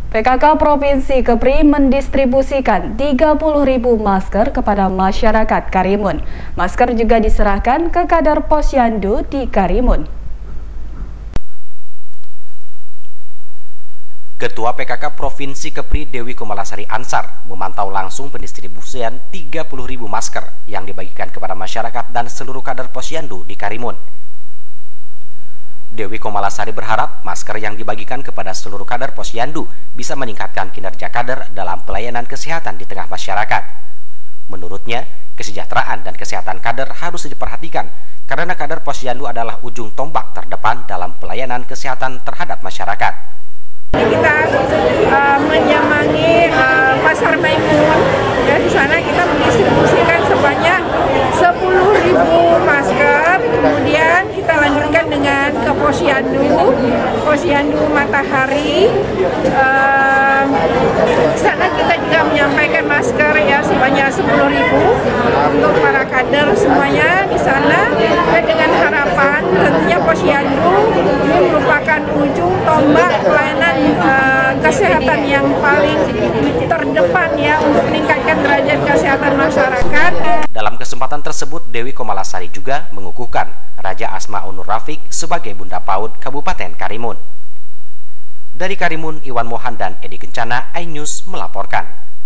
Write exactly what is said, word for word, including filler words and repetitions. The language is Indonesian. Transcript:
P K K Provinsi Kepri mendistribusikan tiga puluh ribu masker kepada masyarakat Karimun. Masker juga diserahkan ke kader Posyandu di Karimun. Ketua P K K Provinsi Kepri Dewi Komalasari Ansar memantau langsung pendistribusian tiga puluh ribu masker yang dibagikan kepada masyarakat dan seluruh kader Posyandu di Karimun. Dewi Komalasari berharap masker yang dibagikan kepada seluruh kader Posyandu bisa meningkatkan kinerja kader dalam pelayanan kesehatan di tengah masyarakat. Menurutnya, kesejahteraan dan kesehatan kader harus diperhatikan karena kader Posyandu adalah ujung tombak terdepan dalam pelayanan kesehatan terhadap masyarakat. Kita uh, menyamangi uh, Pasar Maimun, ya, di sana kita mendistribusikan sebanyak sepuluh ribu masker, kemudian kita lanjutkan dengan ke Posyandu, Posyandu Matahari. Uh, di sana kita juga menyampaikan masker ya sebanyak sepuluh ribu untuk para kader semuanya di sana, dan dengan harapan tentunya Posyandu ini merupakan ujung tombak pelayanan uh, kesehatan yang paling terdepan ya untuk meningkatkan derajat kesehatan masyarakat. Dalam kesempatan tersebut, Dewi Komalasari juga mengukuhkan Raja Asmaul Nur Rafiq sebagai Bunda PAUD Kabupaten Karimun. Dari Karimun, Iwan Mohan dan Edi Kencana, iNews melaporkan.